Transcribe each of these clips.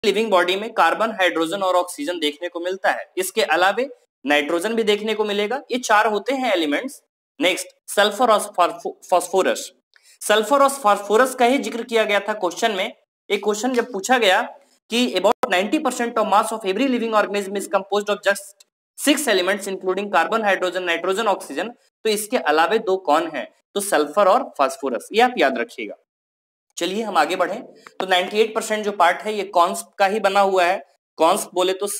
Living body में carbon, hydrogen और oxygen देखने को मिलता है। इसके अलावे नाइट्रोजन भी देखने को मिलेगा। ये चार होते हैं एलिमेंट्स। नेक्स्ट, सल्फर और फास्फोरस। सल्फर और फास्फोरस का ही जिक्र किया गया था क्वेश्चन में। एक क्वेश्चन जब पूछा गया कि about 90% of mass of every living organism is composed of just 6 elements including carbon, hydrogen, nitrogen, oxygen, तो इसके अलावे दो कौन है? तो सल्फर और फास्फोरस, ये आप याद रखिएगा। चलिए हम आगे बढ़े। तो 98% जो पार्ट है ये कॉन्स का ही बना हुआ है। कॉन्स बोले तो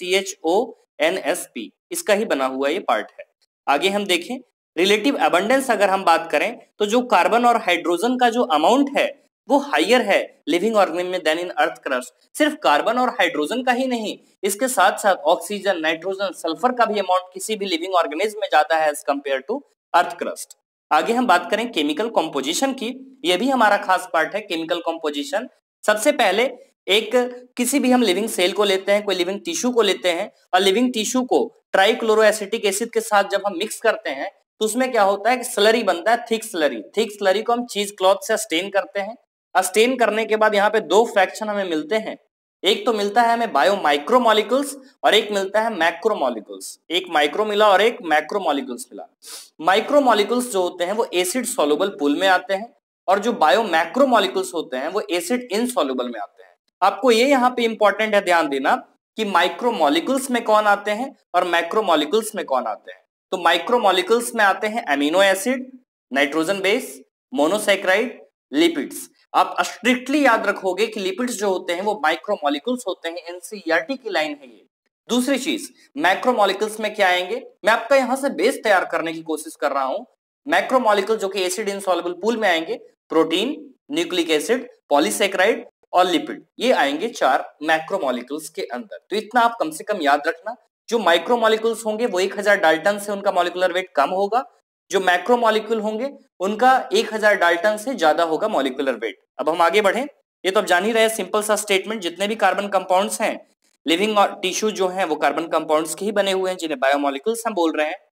CHONSP, इसका ही बना हुआ ये पार्ट है। आगे हम देखें रिलेटिव अबंडेंस, अगर हम बात करें तो जो कार्बन और हाइड्रोजन का जो अमाउंट है वो हायर है लिविंग ऑर्गेनिज्म में देन इन अर्थ क्रस्ट। सिर्फ कार्बन और हाइड्रोजन का ही नहीं, इसके साथ साथ ऑक्सीजन, नाइट्रोजन, सल्फर का भी अमाउंट किसी भी लिविंग ऑर्गेनिज्म में ज्यादा है as compare to earth crust. आगे हम बात करें केमिकल कॉम्पोजिशन की, यह भी हमारा खास पार्ट है केमिकल कॉम्पोजिशन। सबसे पहले एक किसी भी हम लिविंग सेल को लेते हैं, कोई लिविंग टिश्यू को लेते हैं, और लिविंग टिश्यू को ट्राइक्लोरोएसिटिक एसिड के साथ जब हम मिक्स करते हैं तो उसमें क्या होता है कि स्लरी बनता है, थिक स्लरी। थिक स्लरी को हम चीज क्लॉथ से स्टेन करते हैं। स्टेन करने के बाद यहाँ पे दो फ्रैक्शन हमें मिलते हैं। एक तो मिलता है हमें बायो माइक्रोमोलिक्यूल्स और एक मिलता है मैक्रोमोलिक्यूल्स। एक माइक्रो मिला और एक मैक्रोमोलिक्यूल्स मिला। माइक्रोमोलिक्यूल्स जो होते हैं वो एसिड सॉल्युबल पूल में आते हैं और जो बायो मैक्रोमोलिक्यूल्स होते हैं वो एसिड इनसॉल्युबल में आते हैं। आपको ये यहाँ पे इंपॉर्टेंट है ध्यान देना कि माइक्रोमोलिक्यूल्स में कौन आते हैं और मैक्रोमोलिक्यूल्स में कौन आते हैं। तो माइक्रोमोलिक्यूल्स में आते हैं amino acid, nitrogen base, monosaccharide, lipids. आप स्ट्रिक्टली याद रखोगे कि लिपिड्स जो होते हैं वो माइक्रोमोलिक्यूल्स होते हैं, एनसीईआरटी की लाइन है ये। दूसरी चीज, मैक्रोमोलिक्यूल्स में क्या आएंगे, मैं आपका यहां से बेस तैयार करने की कोशिश कर रहा हूं। मैक्रोमोलिक्यूल जो कि एसिड इनसॉल्युबल पूल में आएंगे, प्रोटीन, न्यूक्लिक एसिड, पॉलीसैकेराइड और लिपिड, ये आएंगे चार मैक्रोमोलिक्यूल्स के अंदर। तो इतना आप कम से कम याद रखना। जो माइक्रोमोलिक्यूल्स होंगे वो 1000 डाल्टन से उनका मॉलिक्यूलर वेट कम होगा, जो मैक्रोमोलिक्यूल होंगे उनका 1000 डाल्टन से ज्यादा होगा मॉलिक्यूलर वेट। अब हम आगे बढ़ें, ये तो आप जान ही रहे, सिंपल सा स्टेटमेंट, जितने भी कार्बन कंपाउंड्स हैं लिविंग टिश्यू जो हैं वो कार्बन कंपाउंड्स के ही बने हुए हैं जिन्हें बायोमोलिक्यूल्स हम बोल रहे हैं।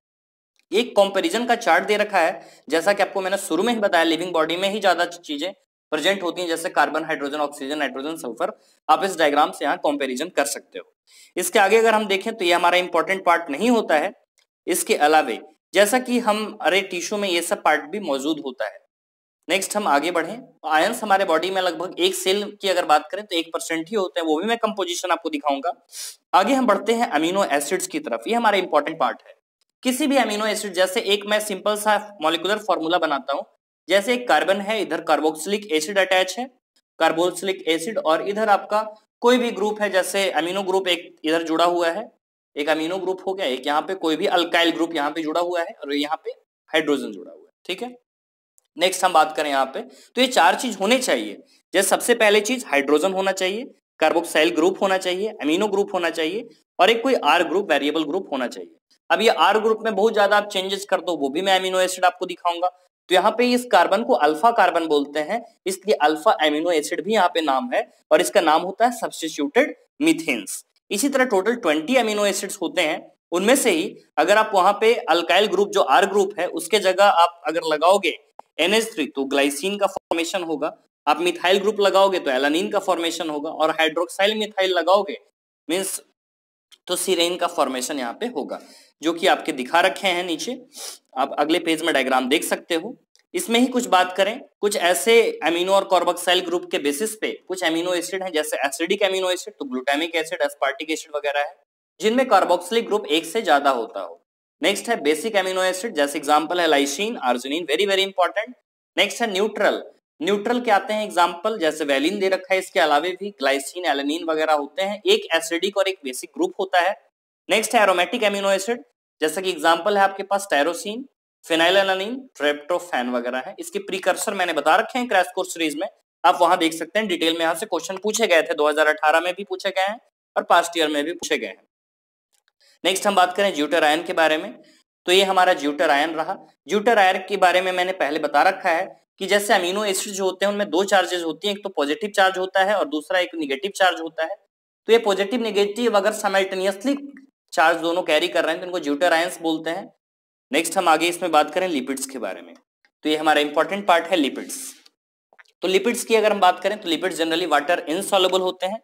एक कंपैरिजन का चार्ट दे रखा है, जैसा कि आपको मैंने शुरू में ही बताया लिविंग बॉडी में ही ज्यादा चीजें प्रेजेंट होती हैं, जैसे carbon, hydrogen, oxygen, nitrogen, sulphur. आप इस डायग्राम से यहाँ कंपैरिजन कर सकते हो। इसके आगे अगर हम देखें तो ये हमारा इंपॉर्टेंट पार्ट नहीं होता है। इसके अलावे जैसा कि हम अरे टिश्यू में ये सब पार्ट भी मौजूद होता है। नेक्स्ट हम आगे बढ़ें, आयंस हमारे बॉडी में लगभग एक सेल की अगर बात करें तो 1% ही होते हैं, वो भी मैं कंपोजिशन आपको दिखाऊंगा। आगे हम बढ़ते हैं अमीनो एसिड्स की तरफ, ये हमारा इंपॉर्टेंट पार्ट है। किसी भी अमीनो एसिड, जैसे एक मैं सिंपल सा मॉलिक्यूलर फॉर्मूला बनाता हूं, जैसे एक कार्बन है, इधर कार्बोक्सिलिक एसिड अटैच है, कार्बोक्सिलिक एसिड, और इधर आपका कोई भी ग्रुप है, जैसे अमीनो ग्रुप एक इधर जुड़ा हुआ है, एक अमीनो ग्रुप हो गया, एक यहाँ पे कोई भी अल्काइल ग्रुप यहाँ पे जुड़ा हुआ है और यहाँ पे हाइड्रोजन जुड़ा हुआ है, ठीक है। नेक्स्ट हम बात करें यहाँ पे, तो ये चार चीज होने चाहिए। जैसे सबसे पहले चीज हाइड्रोजन होना चाहिए, कार्बोक्साइल ग्रुप होना चाहिए, अमीनो ग्रुप होना चाहिए, और एक कोई आर ग्रुप, वेरिएबल ग्रुप होना चाहिए। अब ये आर ग्रुप में बहुत ज्यादा आप चेंजेस कर दो, वो भी मैं अमीनो एसिड आपको दिखाऊंगा। तो यहाँ पे इस कार्बन को अल्फा कार्बन बोलते हैं, इसलिए अल्फा अमीनो एसिड भी यहाँ पे नाम है, और इसका नाम होता है सब्स्टिट्यूटेड मीथेन्स। इसी तरह टोटल 20 अमीनो एसिड्स होते हैं, उनमें से ही अगर आप वहां पे अल्काइल ग्रुप जो आर ग्रुप है उसके जगह आप अगर लगाओगे NH3 तो ग्लाइसिन का फॉर्मेशन होगा, आप मिथाइल ग्रुप लगाओगे तो एलानिन का फॉर्मेशन होगा, और हाइड्रोक्साइल मिथाइल लगाओगे मींस तो सीरेन का फॉर्मेशन यहाँ पे होगा, जो कि आपके दिखा रखे हैं नीचे। आप अगले पेज में डायग्राम देख सकते हो। इसमें ही कुछ बात करें, कुछ ऐसे अमीनो और कार्बोक्साइल ग्रुप के बेसिस पे कुछ अमीनो एसिड हैं, जैसे एसिडिक अमीनो एसिड तो ग्लूटामिक एसिड, एस्पार्टिक एसिड वगैरह है, जिनमें कार्बोक्सिलिक ग्रुप एक से ज्यादा होता हो। नेक्स्ट है बेसिक अमीनो एसिड, जैसे एग्जांपल है lysine, arginine, very very important. Next है न्यूट्रल, न्यूट्रल के आते हैं एग्जांपल, जैसे वैलिन दे रखा है, इसके अलावे भी ग्लाइसिन, एलानिन वगैरह होते हैं। एक एसिडिक और एक बेसिक ग्रुप होता है। नेक्स्ट है एरोमेटिक अमीनो एसिड, जैसे कि एग्जांपल है आपके पास टायरोसिन, फिनाइलएलानिन, ट्रिप्टोफैन वगैरह है। इसके प्रीकर्सर मैंने बता रखे हैं क्रैश कोर्स सीरीज में, आप वहां देख सकते हैं डिटेल में। यहाँ से क्वेश्चन पूछे गए थे, 2018 में भी पूछे गए हैं और पास्ट ईयर में भी पूछे गए हैं। नेक्स्ट हम बात करें ज्यूटर आयन के बारे में, तो ये हमारा ज्यूटर आयन रहा। ज्यूटर आयन के बारे में मैंने पहले बता रखा है कि जैसे अमीनो एसिड जो होते हैं उनमें दो चार्जेस होती हैं, एक तो पॉजिटिव चार्ज होता है और दूसरा एक निगेटिव चार्ज होता है। तो ये पॉजिटिव निगेटिव अगर साइमल्टेनियसली चार्ज दोनों कैरी कर रहे हैं तो इनको ज्यूटर आयंस बोलते हैं। नेक्स्ट हम आगे इसमें बात करें लिपिड्स के बारे में, तो ये हमारा इंपॉर्टेंट पार्ट है लिपिड्स। तो लिपिड्स की अगर हम बात करें तो लिपिड्स जनरली वाटर इनसॉल्युबल होते हैं,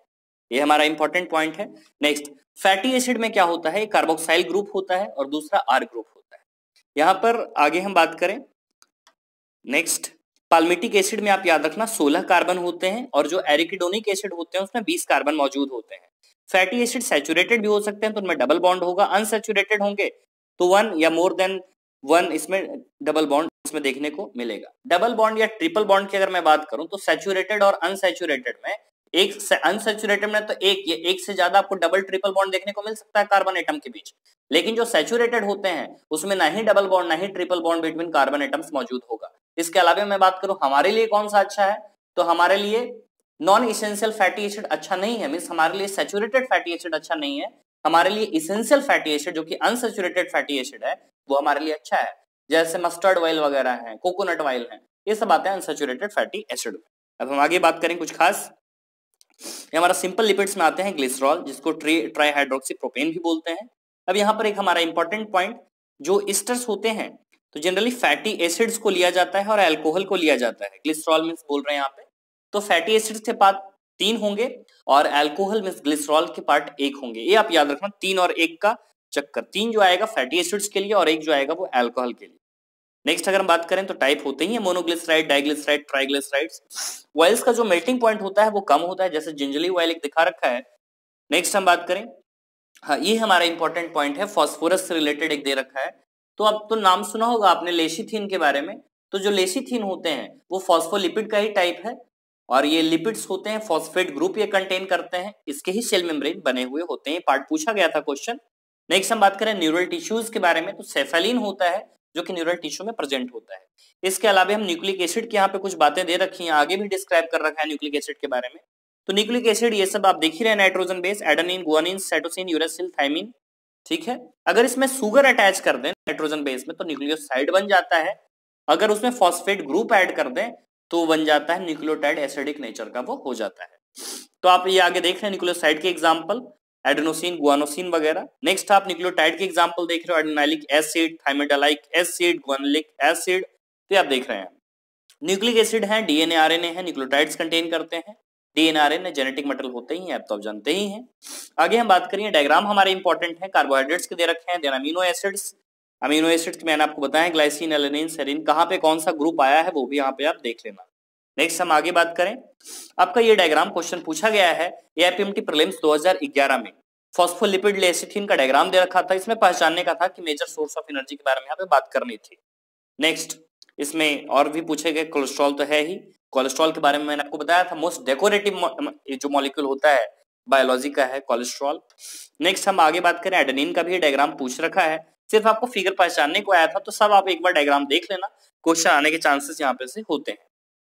ये हमारा इंपॉर्टेंट पॉइंट है। नेक्स्ट, फैटी एसिड में क्या होता है, कार्बोक्साइल ग्रुप होता है और दूसरा आर ग्रुप होता है। यहां पर आगे हम बात करें, नेक्स्ट पाल्मिटिक एसिड में आप याद रखना 16 कार्बन होते हैं और जो एरिकिडोनिक एसिड होते हैं उसमें 20 कार्बन मौजूद होते हैं। फैटी एसिड सैचुरेटेड भी हो सकते हैं तो उनमें डबल बॉन्ड होगा, अनसैचुरेटेड होंगे तो 1 या मोर देन 1 इसमें डबल बॉन्ड इसमें देखने को मिलेगा। डबल बॉन्ड या ट्रिपल बॉन्ड की अगर मैं बात करूं तो सैचुरेटेड और अनसैचुरेटेड में, एक अनसैचुरेटेड में तो एक से ज्यादा आपको डबल ट्रिपल बॉन्ड देखने को मिल सकता है कार्बन एटम के बीच, लेकिन जो सैचुरेटेड होते हैं उसमें ना ही डबल बॉन्ड ना ही triple bond between carbon atoms मौजूद होगा। इसके अलावा मैं बात करूं हमारे लिए कौन सा अच्छा है, तो हमारे लिए नॉन इसेंशियल फैटी एसिड अच्छा नहीं है, मींस हमारे लिए सैचुरेटेड फैटी एसिड अच्छा नहीं है, हमारे लिए इसेंशियल फैटी एसिड जो कि अनसैचुरेटेड फैटी एसिड है वो हमारे लिए अच्छा है, जैसे मस्टर्ड ऑयल वगैरह है, कोकोनट ऑयल है, ये सब आते हैं अनसैचुरेटेड फैटी एसिड में। अब हम आगे बात करें कुछ खास, ये हमारा सिंपल लिपिड्स में आते हैं ग्लिसरॉल, जिसको ट्राई हाइड्रोक्सी प्रोपेन भी बोलते हैं। अब यहाँ पर एक हमारा इंपॉर्टेंट पॉइंट, जो एस्टर्स होते हैं तो जनरली फैटी एसिड्स को लिया जाता है और अल्कोहल को लिया जाता है। ग्लिसरॉल मींस बोल रहे हैं यहाँ पे, तो फैटी एसिड्स के पार्ट 3 होंगे और अल्कोहल मींस ग्लिसरॉल के पार्ट 1 होंगे। ये आप याद रखना, 3 और 1 का चक्कर, 3 जो आएगा फैटी एसिड्स के लिए और 1 जो आएगा वो अल्कोहल के लिए। नेक्स्ट अगर हम बात करें तो टाइप होते ही है मोनोग्लिसराइड, डाइग्लिसराइड, ट्राइग्लिसराइड्स। ऑयल्स का जो मेल्टिंग पॉइंट होता है वो कम होता है, जैसे जिंजली ऑयल एक दिखा रखा है। नेक्स्ट हम बात करें, हाँ ये हमारा इंपॉर्टेंट पॉइंट है, फास्फोरस से रिलेटेड एक दे रखा है। तो अब तो नाम सुना होगा आपने लेसिथिन के बारे में, तो जो लेसिथिन होते हैं वो फॉस्फोलिपिड का ही टाइप है और ये लिपिड्स होते हैं, फॉस्फेट ग्रुप ये कंटेन करते हैं, इसके ही सेल मेम्ब्रेन बने हुए होते हैं। पार्ट पूछा गया था क्वेश्चन। नेक्स्ट हम बात करें न्यूरल टिश्यूज के बारे में, तो सेफेलिन होता है जो कि न्यूरल टिश्यू में प्रेजेंट होता है। इसके अलावा हम न्यूक्लिक एसिड के यहाँ पे कुछ बातें दे रखी हैं, आगे भी डिस्क्राइब कर रखा है न्यूक्लिक एसिड के बारे में। तो न्यूक्लिक एसिड ये सब आप देख ही रहे हैं, nitrogen base, adenine, guanine, cytosine, uracil, thymine, ठीक है। अगर इसमें सुगर अटैच कर दें नाइट्रोजन बेस में तो न्यूक्लियोसाइड बन जाता है, अगर उसमें फॉस्फेट ग्रुप ऐड कर दें तो बन जाता है न्यूक्लियोटाइड, एसिडिक नेचर का वो हो जाता है। तो आप ये आगे देख रहे हैं न्यूक्लियोसाइड के एग्जांपल, एडेनोसिन, गुआनोसिन वगैरह। नेक्स्ट आप न्यूक्लियोटाइड के एग्जांपल देख रहे हो, adenylic acid, thymidylic acid, guanylic acid, तो आप देख रहे हैं। न्यूक्लिक एसिड है, डीएनए, आरएनए है, न्यूक्लियोटाइड्स कंटेन करते हैं। डीएनए, आरएनए जेनेटिक मटेरियल होते ही हैं, अब तो आप जानते ही हैं। आगे हम बात करेंगे, डायग्राम हमारे इंपॉर्टेंट है, कार्बोहाइड्रेट्स के दे रखे हैं, then amino acids. Amino acids मैंने आपको बताया ग्लाइसिन, एलेनिन, सेरिन, कहाँ पे कौन सा ग्रुप आया है वो भी यहाँ पे आप देख लेना। नेक्स्ट हम आगे बात करें, आपका ये डायग्राम क्वेश्चन पूछा गया है एआईपीएमटी प्रीलिम्स 2011 में। फॉस्फोलिपिड लेसिथिन का डायग्राम दे रखा था, इसमें पहचानने का था कि मेजर सोर्स ऑफ एनर्जी के बारे में यहाँ पे बात करनी थी। नेक्स्ट इसमें और भी पूछे गए, कोलेस्ट्रॉल तो है ही, कोलेस्ट्रॉल के बारे में मैंने आपको बताया था, मोस्ट डेकोरेटिव जो मॉलिक्यूल होता है बायोलॉजी का है कोलेस्ट्रॉल। नेक्स्ट हम आगे बात करें, एडेनिन का भी डायग्राम पूछ रखा है, सिर्फ आपको फिगर पहचानने को आया था, तो सब आप एक बार डायग्राम देख लेना, क्वेश्चन आने के चांसेस यहाँ पे से होते हैं।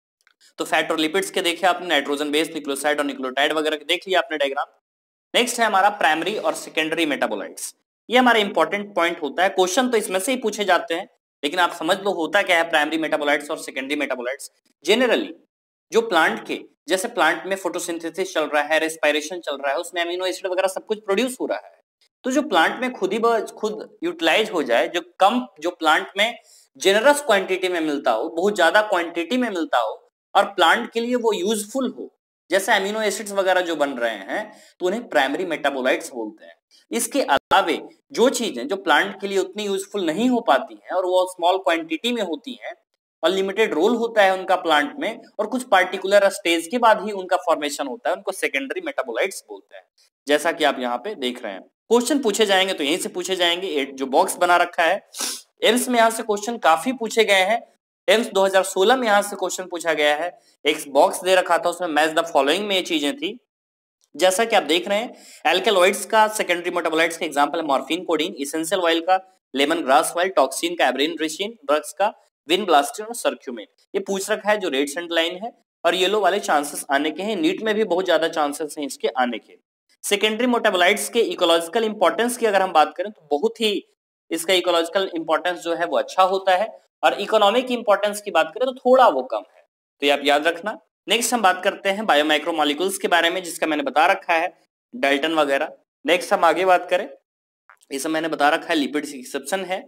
तो फैट और लिपिड्स के देखे आपने, नाइट्रोजन बेस, न्यूक्लियोसाइड और न्यूक्लियोटाइड वगैरह के देख लिया आपने डायग्राम। नेक्स्ट है हमारा प्राइमरी और सेकेंडरी मेटाबोलाइट्स, ये हमारा इंपॉर्टेंट पॉइंट होता है, क्वेश्चन तो इसमें से ही पूछे जाते हैं, लेकिन आप समझ लो होता क्या है प्राइमरी मेटाबोलाइट्स और सेकेंडरी मेटाबोलाइट्स। जनरली जो प्लांट के, जैसे प्लांट में फोटोसिंथेसिस चल रहा है, रेस्पिरेशन चल रहा है, उसमें अमीनो एसिड वगैरह सब कुछ प्रोड्यूस हो रहा है, तो जो प्लांट में खुद यूटिलाइज हो जाए, जो प्लांट में जेनरस क्वांटिटी में मिलता हो, बहुत ज्यादा क्वांटिटी में मिलता हो और प्लांट के लिए वो यूजफुल हो, जैसे अमीनो एसिड्स वगैरह जो बन रहे हैं, तो उन्हें प्राइमरी मेटाबोलाइट्स बोलते हैं। इसके अलावे जो चीजें जो प्लांट के लिए उतनी यूजफुल नहीं हो पाती हैं और वो स्मॉल क्वांटिटी में होती हैं और लिमिटेड रोल होता है उनका प्लांट में और कुछ पार्टिकुलर स्टेज के बाद ही उनका फॉर्मेशन होता है, उनको सेकेंडरी मेटाबोलाइट्स बोलते हैं, जैसा कि आप यहाँ पे देख रहे हैं। क्वेश्चन पूछे जाएंगे तो यहीं से पूछे जाएंगे, जो बॉक्स बना रखा है एम्स में, यहाँ से क्वेश्चन काफी पूछे गए हैं। एम्स 2016 में यहाँ से क्वेश्चन पूछा गया है, एक बॉक्स दे रखा था, उसमें मैच द फॉलोइंग में ये चीजें थी, जैसा कि आप देख रहे हैं। एल्केलॉइड्स का सेकेंडरी मेटाबोलाइट्स का एग्जांपल है मॉर्फिन, कोडीन, एसेंशियल ऑयल का लेमन ग्रास ऑयल, टॉक्सिन का एब्रेन रिसिन, ड्रग्स का विनब्लास्टिन और सर्क्यूमेन। ये पूछ रखा है जो रेड सेंड लाइन है, और येलो वाले चांसेस आने के हैं, नीट में भी बहुत ज्यादा चांसेस हैं इसके आने के। सेकेंडरी मेटाबोलाइट्स के इकोलॉजिकल इंपॉर्टेंस की अगर हम बात करें तो बहुत ही इसका इकोलॉजिकल इंपॉर्टेंस जो है वो अच्छा होता है, और इकोनॉमिक इंपॉर्टेंस की बात करें तो थोड़ा वो कम है, तो ये आप याद रखना। नेक्स्ट हम बात करते हैं बायोमाइक्रोमोलिक्यूल्स के बारे में, जिसका मैंने बता रखा है डाल्टन वगैरह। नेक्स्ट हम आगे बात करें, ये सब मैंने बता रखा है, लिपिड्स एक्सेप्शन है।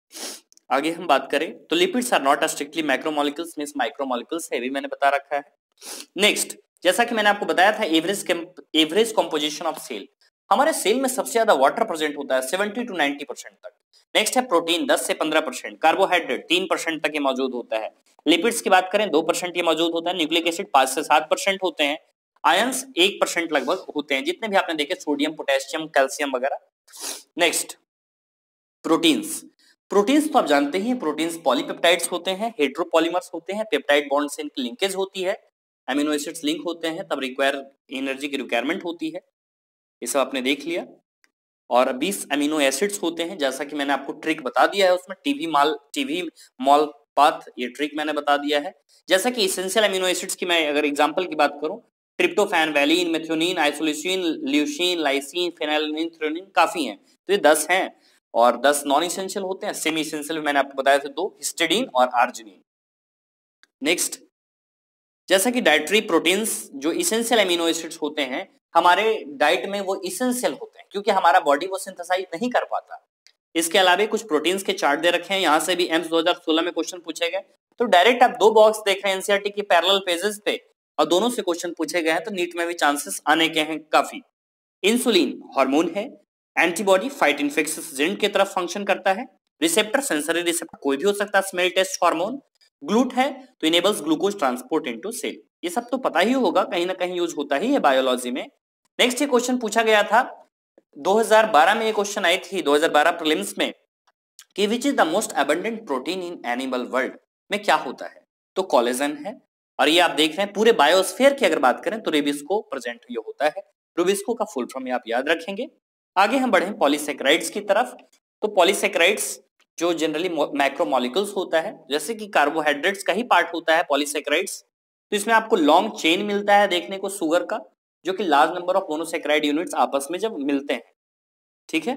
आगे हम बात करें तो lipids are not strictly macromolecules, means micromolecules है, भी मैंने बता रखा है। नेक्स्ट जैसा कि मैंने आपको बताया था एवरेज कंपोजिशन ऑफ सेल, हमारे सेल में सबसे ज्यादा वाटर प्रेजेंट होता है 70 to 90% तक। नेक्स्ट है प्रोटीन 10 से 15%, कार्बोहाइड्रेट 3% तक ये मौजूद होता है। लिपिड्स की बात करें 2% ये मौजूद होता है, न्यूक्लिक एसिड 5 से 7% होते हैं, आयंस 1% लगभग होते हैं, जितने भी आपने देखे सोडियम, पोटेशियम, कैल्शियम वगैरह। नेक्स्ट प्रोटीन्स, प्रोटीन्स तो आप जानते ही हैं, प्रोटीन्स पॉलीपेप्टाइड्स होते हैं, हेट्रोपॉलीमर्स होते हैं, पेप्टाइड बॉन्ड से इनकी लिंकेज होती है, अमीनो एसिड्स लिंक होते हैं, तब एनर्जी की रिक्वायरमेंट होती है, ये सब आपने देख लिया। और 20 अमीनो एसिड्स होते हैं, जैसा कि मैंने आपको ट्रिक बता दिया है, उसमें टीवी मॉल पाथ, ये ट्रिक मैंने बता दिया है। जैसा कि इसेंशियल अमीनो एसिड्स की मैं अगर एग्जांपल की बात करूं, tryptophan, valine, methionine, isoleucine, leucine, lysine, phenylalanine, threonine काफी हैं, तो ये 10 हैं। और 10 नॉन इसेंशियल होते हैं, सेमी इसेंशियल मैंने आपको बताया था 2, हिस्टिडीन और आर्जिनिन। नेक्स्ट, जैसा कि डाइटरी प्रोटीन्स जो इसेंशियल अमीनो एसिड्स होते हैं, हमारे डाइट में वो इसेंशियल होते हैं क्योंकि हमारा बॉडी वो सिंथेसाइज नहीं कर पाता। इसके अलावा कुछ प्रोटीन्स के चार्ट दे रखे हैं, यहां से भी एम्स 2016 में क्वेश्चन पूछे गए, तो डायरेक्ट आप 2 बॉक्स देख रहे हैं एनसीईआरटी की पैरेलल पेजेस पे और दोनों से क्वेश्चन पूछे गए हैं, तो नीट में भी चांसेस आने के हैं काफी। इंसुलिन हार्मोन है, एंटीबॉडी फाइट इन्फेक्शियस एजेंट की तरफ फंक्शन करता है, रिसेप्टर सेंसरी रिसेप्टर कोई भी हो सकता है, स्मेल टेस्ट हार्मोन, ग्लूट है तो enables glucose transport into cell, ये सब तो पता ही होगा, कहीं ना कहीं यूज होता ही है बायोलॉजी में। नेक्स्ट ये क्वेश्चन पूछा गया था 2012 में, ये क्वेश्चन आई थी 2012 प्रीलिम्स में कि which is the most abundant protein in animal world में क्या होता है, तो कोलेजन है। और ये आप देख रहे हैं पूरे बायोस्फीयर की अगर बात करें तो रेबिस्को प्रेजेंट ये होता है, रेबिस्को का फुल फॉर्म आप याद रखेंगे। आगे हम बढ़े पॉलीसेकेराइड्स की तरफ, तो पॉलीसेकेराइड्स जो जनरली मैक्रोमोलिक्यूल्स होता है, जैसे कि कार्बोहाइड्रेट्स का ही पार्ट होता है पॉलीसेकेराइड्स, तो इसमें आपको लॉन्ग चेन मिलता है देखने को शुगर का, जो कि large number of monosaccharide units आपस में जब मिलते हैं, ठीक है।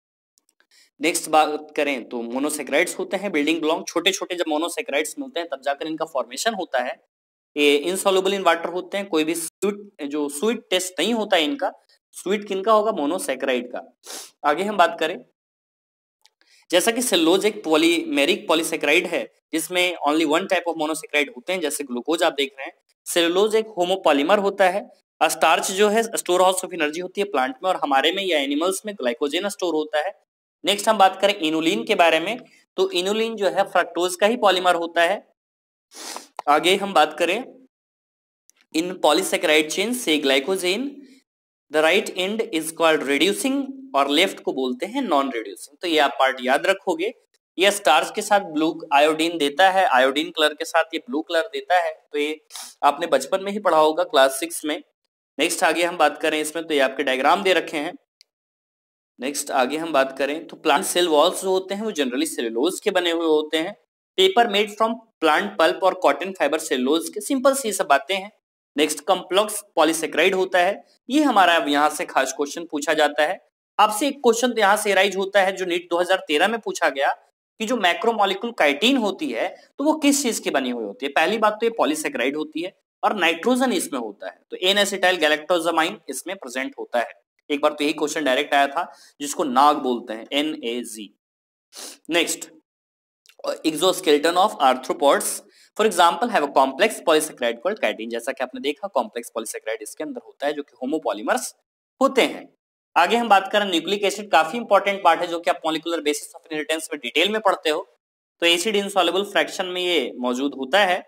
नेक्स्ट बात करें तो मोनोसेकेराइड्स होते हैं बिल्डिंग ब्लॉक, छोटे छोटे जब मोनोसेकेराइड्स मिलते हैं तब जाकर इनका फॉर्मेशन होता है। ये इनसॉल्युबल इन वाटर होते हैं, कोई भी स्वीट टेस्ट नहीं होता है इनका, स्वीट किनका होगा, मोनोसेकेराइड का। आगे हम बात करें, जैसा कि सेलुलोज एक पॉलीमेरिक पॉलीसेकेराइड है जिसमें ओनली 1 टाइप ऑफ मोनोसेकेराइड होते हैं, जैसे ग्लूकोज आप देख रहे हैं। सेलुलोज एक होमोपॉलीमर होता है। स्टार्च जो है स्टोर हाउस ऑफ एनर्जी होती है प्लांट में, और हमारे में या एनिमल्स में ग्लाइकोजन स्टोर होता है। नेक्स्ट हम बात करें इनुलिन के बारे में, तो इनुलिन जो है फ्रक्टोज का ही पॉलीमर होता है। आगे हम बात करें इन पॉलीसेकेराइड चेन से glycogen the right end is called reducing और लेफ्ट को बोलते हैं नॉन रिड्यूसिंग, तो ये आप पार्ट याद रखोगे। ये स्टार्च के साथ ब्लू आयोडीन देता है, आयोडीन कलर के साथ ये ब्लू कलर देता है, तो ये आपने बचपन में ही पढ़ा होगा क्लास 6 में। नेक्स्ट आगे हम बात करें इसमें, तो ये आपके डायग्राम दे रखे हैं। नेक्स्ट आगे हम बात करें तो प्लांट सेल वॉल्स जो होते हैं वो जनरली सेलुलोज के बने हुए होते हैं। Paper made from plant pulp और कॉटन फाइबर सेलुलोज के, सिंपल सी सब बातें हैं। नेक्स्ट कॉम्प्लेक्स पॉलीसेकेराइड होता है, ये हमारा अब यहाँ से खास क्वेश्चन पूछा जाता है आपसे। एक क्वेश्चन तो यहाँ से राइज होता है जो नीट 2013 में पूछा गया कि जो मैक्रोमोलिक्यूल काइटिन होती है तो वो किस चीज की बनी हुई होती है। पहली बात तो ये पॉलीसेकेराइड होती है और नाइट्रोजन इसमें होता है, तो एन एसिटाइल गैलेक्टोजामाइन इसमें प्रेजेंट होता है। एक बार तो यही क्वेश्चन डायरेक्ट आया था जिसको नाग बोलते हैं, NAG। Next exoskeleton of arthropods for example have a complex polysaccharide called chitin, जैसा कि आपने देखा कॉम्प्लेक्स पॉलीसेकेराइड इसके अंदर होता है जो कि होमोपॉलीमर्स होते हैं। आगे हम बात करें न्यूक्लिक एसिड, काफी इंपॉर्टेंट पार्ट है जो कि आप मॉलिक्यूलर बेसिस ऑफ इनहेरिटेंस में डिटेल में पढ़ते हो, तो एसिड इनसॉल्युबल फ्रैक्शन में ये मौजूद होता है।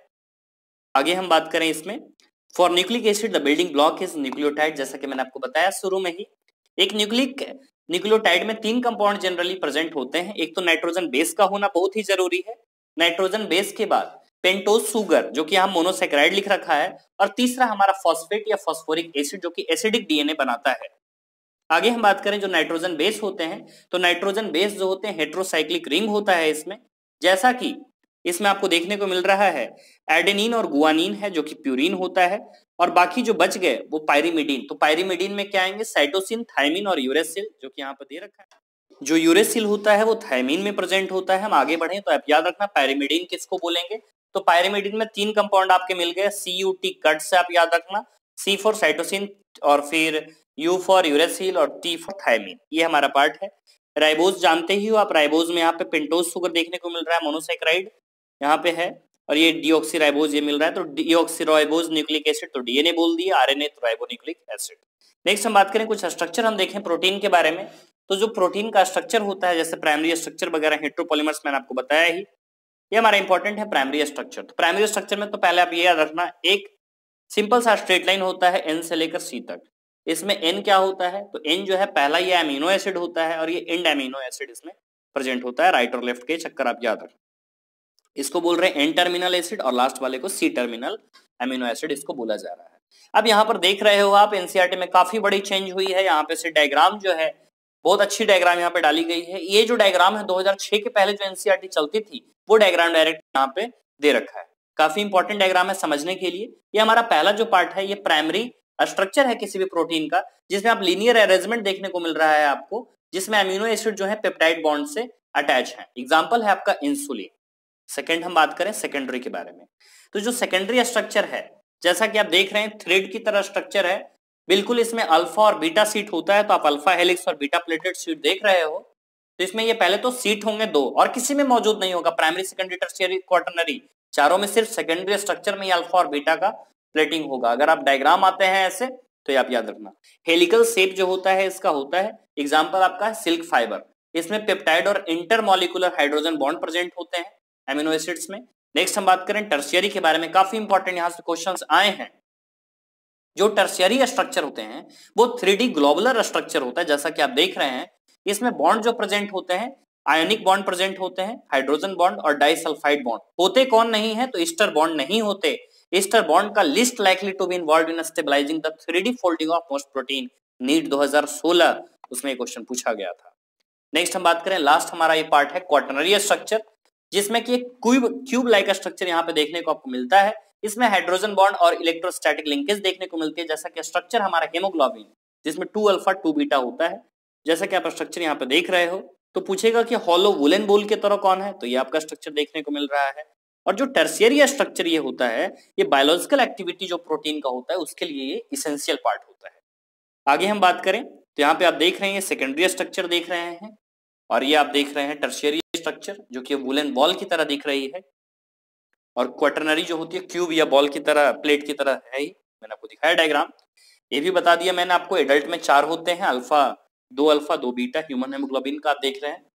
आगे हम बात करें इसमें for nucleic acid the building block is nucleotide, जैसा कि मैंने आपको बताया शुरू में ही। एक न्यूक्लियोटाइड में 3 कंपाउंड जनरली प्रेजेंट होते हैं, एक तो नाइट्रोजन बेस का होना बहुत ही जरूरी है, नाइट्रोजन बेस के बाद पेंटोज सुगर जो कि यहाँ मोनोसेकेराइड लिख रखा है, और तीसरा हमारा फॉस्फेट या फॉस्फोरिक एसिड जो कि एसिडिक डीएनए बनाता है। आगे हम बात करें जो नाइट्रोजन बेस होते हैं, तो नाइट्रोजन बेस जो होते हैं हेट्रोसाइक्लिक रिंग होता है इसमें, जैसा कि इसमें आपको देखने को मिल रहा है एडेनिन और गुआनिन है जो कि प्यूरिन होता है, और बाकी जो बच गए वो पायरिमिडीन, तो पायरिमिडीन में क्या आएंगे साइटोसिन, थायमिन और यूरेसिल जो कि यहाँ पर दे रखा है। जो यूरेसिल होता है वो थायमिन में प्रेजेंट होता है। हम आगे बढ़े तो आप याद रखना पायरिमिडीन किसको बोलेंगे, तो पायरिमिडीन में 3 कंपाउंड आपके मिल गए, CUT कट से आप याद रखना, C फॉर साइटोसिन और फिर U फॉर यूरेसिल और T फॉर थायमिन, ये हमारा पार्ट है। राइबोज जानते ही हो आप, राइबोज में यहाँ पे पेंटोज सुगर देखने को मिल रहा है मोनोसेकेराइड यहाँ पे है, और ये डीऑक्सीराइबोज ये मिल रहा है, तो डीऑक्सीराइबोज न्यूक्लिक एसिड तो डीएनए बोल दिया, आरएनए तो राइबोन्यूक्लिक एसिड। नेक्स्ट हम बात करें कुछ स्ट्रक्चर हम देखें प्रोटीन के बारे में। तो जो प्रोटीन का स्ट्रक्चर होता है जैसे प्राइमरी स्ट्रक्चर वगैरह हेटेरोपॉलीमर्स मैंने आपको बताया ही, ये हमारा इंपॉर्टेंट है प्राइमरी स्ट्रक्चर। तो प्राइमरी स्ट्रक्चर में तो पहले आप ये याद रखना, एक सिंपल सा स्ट्रेट लाइन होता है एन से लेकर सी तक। इसमें एन क्या होता है, तो एन जो है पहला ये अमीनो एसिड होता है और ये एंड अमीनो एसिड इसमें प्रेजेंट होता है, राइट और लेफ्ट के चक्कर आप याद रखना। इसको बोल रहे हैं एन टर्मिनल एसिड और लास्ट वाले को सी टर्मिनल अमीनो एसिड इसको बोला जा रहा है। अब यहाँ पर देख रहे हो आप एनसीईआरटी में काफी बड़ी चेंज हुई है, यहाँ पे से डायग्राम जो है बहुत अच्छी डायग्राम यहाँ पे डाली गई है। ये जो डायग्राम है 2006 के पहले जो एनसीईआरटी चलती थी वो डायग्राम डायरेक्ट यहाँ पे दे रखा है। काफी इंपॉर्टेंट डायग्राम है समझने के लिए। ये हमारा पहला जो पार्ट है ये प्राइमरी स्ट्रक्चर है किसी भी प्रोटीन का, जिसमें आप लीनियर अरेंजमेंट देखने को मिल रहा है आपको, जिसमें अमीनो एसिड जो है पेप्टाइड बॉन्ड से अटैच है। एग्जाम्पल है आपका इंसुलिन। सेकेंड हम बात करें सेकेंडरी के बारे में, तो जो सेकेंडरी स्ट्रक्चर है जैसा कि आप देख रहे हैं थ्रेड की तरह स्ट्रक्चर है, बिल्कुल इसमें अल्फा और बीटा सीट होता है। तो आप अल्फा हेलिक्स और बीटा प्लेटेड सीट देख रहे हो, तो इसमें ये पहले तो सीट होंगे दो और किसी में मौजूद नहीं होगा, प्राइमरी सेकेंडरी टर्शियरी क्वाटरनरी चारों में सिर्फ सेकेंडरी स्ट्रक्चर में अल्फा और बीटा का प्लेटिंग होगा। अगर आप डायग्राम आते हैं ऐसे तो आप याद रखना। हेलिकल शेप जो होता है इसका होता है, एग्जाम्पल आपका है सिल्क फाइबर, इसमें पेप्टाइड और इंटरमॉलिक्यूलर हाइड्रोजन बॉन्ड प्रेजेंट होते हैं एमिनो एसिड्स में। नेक्स्ट हम बात करें टर्शियरी के बारे में, काफी इंपॉर्टेंट यहां से क्वेश्चंस आए हैं। जो टर्शियरी स्ट्रक्चर होते हैं वो 3D ग्लोबुलर स्ट्रक्चर होता है, जैसा कि आप देख रहे हैं इसमें बॉन्ड जो प्रेजेंट होते हैं आयोनिक बॉन्ड प्रेजेंट होते हैं, हाइड्रोजन बॉन्ड और डाइसल्फाइड बॉन्ड होते कौन नहीं है, तो ईस्टर बॉन्ड नहीं होते। ईस्टर बॉन्ड का least likely to be involved in stabilising the 3D folding of most protein, NEET 2016 उसमें क्वेश्चन पूछा गया था। नेक्स्ट हम बात करें लास्ट हमारा ये पार्ट है क्वाटरनरी स्ट्रक्चर, जिसमें कि एक क्यूब लाइक स्ट्रक्चर यहाँ पे देखने को आपको मिलता है। इसमें हाइड्रोजन बॉन्ड और इलेक्ट्रोस्टैटिक लिंकेज देखने को मिलती है, जैसा कि स्ट्रक्चर हमारा हेमोग्लोबिन जिसमें 2 अल्फा 2 बीटा होता है, जैसा कि आप स्ट्रक्चर यहाँ पे देख रहे हो। तो पूछेगा कि हॉलो वुलन बोल के तरह कौन है, तो ये आपका स्ट्रक्चर देखने को मिल रहा है। और जो टर्शियरी स्ट्रक्चर ये होता है ये बायोलॉजिकल एक्टिविटी जो प्रोटीन का होता है उसके लिए ये इसेंशियल पार्ट होता है। आगे हम बात करें तो यहाँ पे आप देख रहे हैं सेकेंडरी स्ट्रक्चर देख रहे हैं और ये आप देख रहे हैं टर्शियरी स्ट्रक्चर जो कि वुलन बॉल की तरह दिख रही है, और क्वाटरनरी जो होती है क्यूब या बॉल की तरह प्लेट की तरह है ही, मैंने आपको दिखाया डायग्राम। ये भी बता दिया मैंने आपको एडल्ट में 4 होते हैं, अल्फा 2 बीटा ह्यूमन हेमोग्लोबिन का आप देख रहे हैं।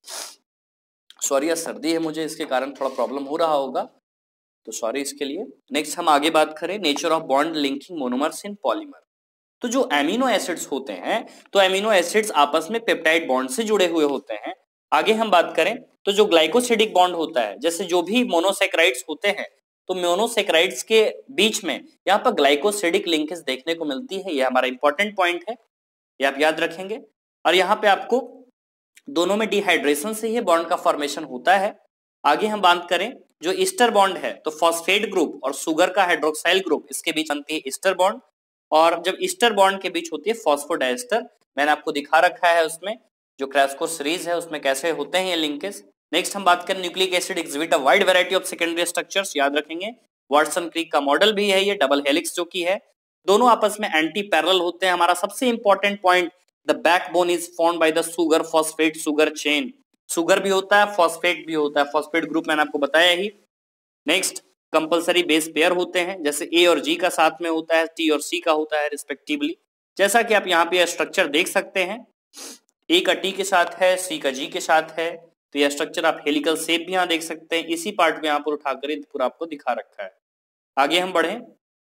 सॉरी यार सर्दी है मुझे, इसके कारण थोड़ा प्रॉब्लम हो रहा होगा, तो सॉरी इसके लिए। नेक्स्ट हम आगे बात करें nature of bond linking monomers in polymer. तो जो एमिनो एसिड्स होते हैं तो एमिनो एसिड्स आपस में पेप्टाइड बॉन्ड से जुड़े हुए होते हैं। आगे हम बात करें तो जो ग्लाइकोसिडिक बॉन्ड होता है, जैसे जो भी मोनोसेक्राइड्स होते हैं तो मोनोसेक्राइड्स के बीच में यहाँ पर ग्लाइकोसिडिक लिंकेज देखने को मिलती है। ये हमारा इंपॉर्टेंट पॉइंट है, ये आप याद रखेंगे। और यहाँ पे आपको दोनों में डिहाइड्रेशन से ही बॉन्ड का फॉर्मेशन होता है। आगे हम बात करें जो ईस्टर बॉन्ड है तो फॉस्फेट ग्रुप और शुगर का हाइड्रोक्साइल ग्रुप इसके बीच बनती है ईस्टर बॉन्ड, और जब ईस्टर बॉन्ड के बीच होती है फॉस्फोडाइस्टर। मैंने आपको दिखा रखा है उसमें जो क्रैश कोर्स सीरीज है उसमें कैसे होते हैं ये लिंकेज। नेक्स्ट हम बात करें nucleic acid exhibit a wide variety of secondary structures, याद रखेंगे वाटसन क्रिक का मॉडल भी है ये, डबल हेलिक्स जो की है, दोनों आपस में एंटी पैरेलल होते हैं। हमारा सबसे important point the backbone is formed by the sugar phosphate sugar chain, sugar भी होता है फॉस्फेट भी होता है, फॉस्फेट ग्रुप मैंने आपको बताया ही। नेक्स्ट कंपलसरी बेस पेयर होते हैं, जैसे ए और जी का साथ में होता है, टी और सी का होता है रिस्पेक्टिवली, जैसा कि आप यहाँ पे स्ट्रक्चर देख सकते हैं, ए का टी के साथ है, सी का जी के साथ है। तो यह स्ट्रक्चर आप हेलिकल शेप भी यहाँ देख सकते हैं, इसी पार्ट में यहाँ पर उठाकर पूरा आपको दिखा रखा है। आगे हम बढ़े,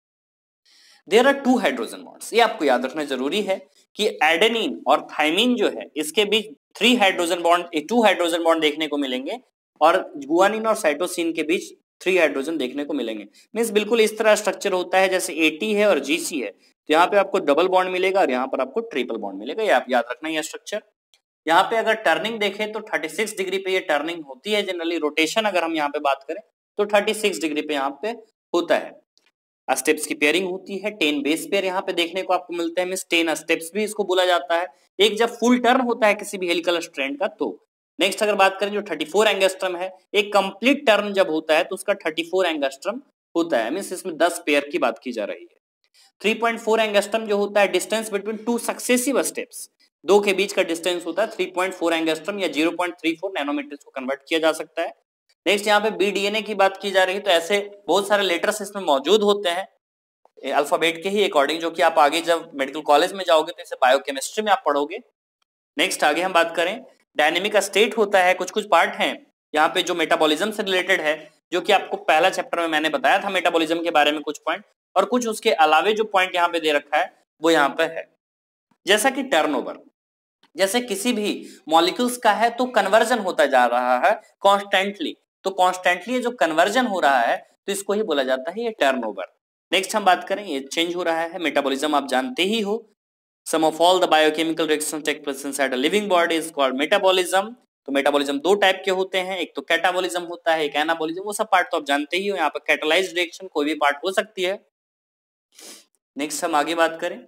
देयर आर 2 हाइड्रोजन बॉन्ड्स, ये आपको याद रखना जरूरी है कि एडेनिन और थाइमिन जो है इसके बीच 2 हाइड्रोजन बॉन्ड देखने को मिलेंगे, और गुआनिन और साइटोसिन के बीच 3 हाइड्रोजन देखने को मिलेंगे। मींस बिल्कुल इस तरह स्ट्रक्चर होता है जैसे एटी है और जीसी है, तो यहाँ पे आपको डबल बॉन्ड मिलेगा और यहाँ पर आपको ट्रिपल बॉन्ड मिलेगा, ये आप याद रखना ये स्ट्रक्चर। यहाँ पे अगर टर्निंग देखें तो 36 डिग्री पे ये टर्निंग होती है जनरली, रोटेशन अगर हम यहाँ पे बात करें तो 36 डिग्री पे यहाँ पे होता है। स्टेप्स की पेयरिंग होती है, 10 बेस पेयर यहाँ पे देखने को आपको मिलते हैं, मींस 10 स्टेप्स भी इसको बोला जाता है। एक जब फुल टर्न होता है किसी भी हेलिकल स्ट्रैंड का तो। नेक्स्ट अगर बात करें जो 34 एंगस्ट्रम है, एक कंप्लीट टर्न जब होता है तो उसका 34 एंगस्ट्रम होता है, मींस इसमें 10 पेयर की बात की जा रही है। 3.4 एंगस्ट्रम जो होता है डिस्टेंस बिटवीन 2 सक्सेसिव स्टेप्स, 2 के बीच का डिस्टेंस होता है 3.4 एंगस्ट्रम या 0.34 नैनोमीटर को कन्वर्ट किया जा सकता है। नेक्स्ट यहाँ पे BDNA की बात की जा रही है, तो ऐसे बहुत सारे लेटर्स इसमें मौजूद होते हैं अल्फाबेट के ही अकॉर्डिंग, जो कि आप आगे जब मेडिकल कॉलेज में जाओगे तो इसे बायोकेमिस्ट्री में आप पढ़ोगे। नेक्स्ट आगे हम बात करें, डायनेमिक स्टेट होता है, कुछ कुछ पार्ट हैं यहाँ पे जो मेटाबॉलिज्म से रिलेटेड है, जो कि आपको पहला चैप्टर में मैंने बताया था मेटाबॉलिज्म के बारे में कुछ पॉइंट, और कुछ उसके अलावे जो पॉइंट यहाँ पे दे रखा है वो यहाँ पे है। जैसा कि टर्नओवर, जैसे किसी भी मॉलिक्यूल्स का है तो कन्वर्जन होता जा रहा है कॉन्स्टेंटली, तो कॉन्स्टेंटली जो कन्वर्जन हो रहा है तो इसको ही बोला जाता है ये टर्नओवर। नेक्स्ट हम बात करें, ये चेंज हो रहा है, मेटाबॉलिज्म आप जानते ही हो, sum of all the biochemical reactions take place inside a living body is called metabolism. तो मेटाबॉलिज्म दो टाइप के होते हैं, एक तो कैटाबॉलिज्म होता है, एक एनाबॉलिज्म, वो सब पार्ट तो आप जानते ही हो। यहाँ पर कैटालाइज्ड रिएक्शन कोई भी पार्ट हो सकती है। नेक्स्ट हम आगे बात करें,